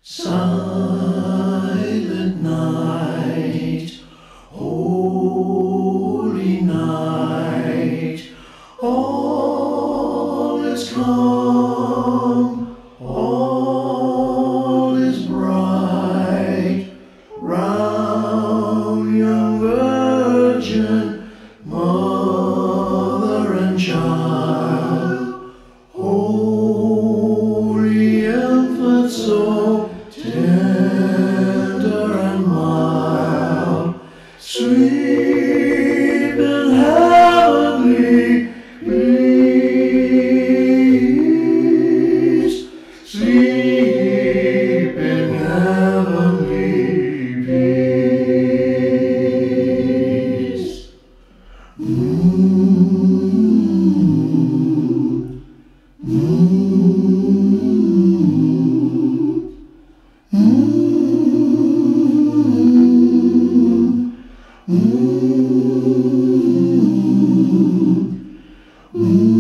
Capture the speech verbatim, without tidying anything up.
Silent night, holy night, all is calm, all is bright, round young virgin, mother and child, holy infant so tender and mild, sleep in heavenly peace, sleep in heavenly peace. Mm. Mm. Mm.